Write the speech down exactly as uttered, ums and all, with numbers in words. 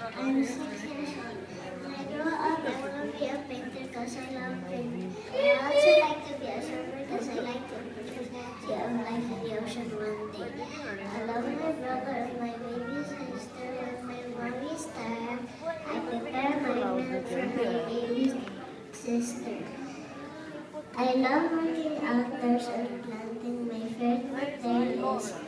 I'm six years old. When I grow up, I want to be a painter because I love painting. I also like to be a surfer because I like to appreciate of life in the ocean one day. I love my brother and my baby sister. When my mom is tired, I prepare my milk for my baby sister. I love working outdoors and planting. My favorite day is